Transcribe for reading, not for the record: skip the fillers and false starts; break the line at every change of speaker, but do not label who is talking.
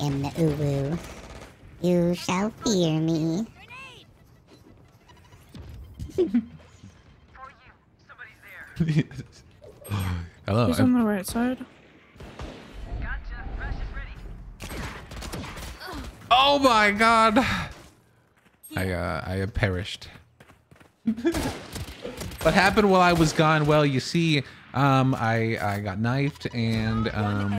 am the UWU. You shall fear me.
Hello.
He's on the right side.
Oh my god. I have perished. What happened while I was gone? Well, you see, I got knifed and